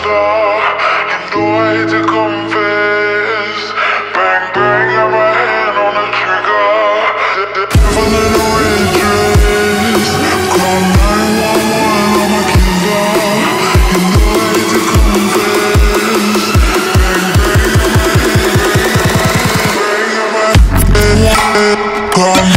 star. You know I hate to confess. Bang bang, got my hand on the trigger. The devil in a red dress. Call 911, I'm a killer. You know I hate to confess. Bang bang, got my hand. Come.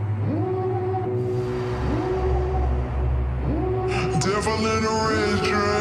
Devil in a red dress.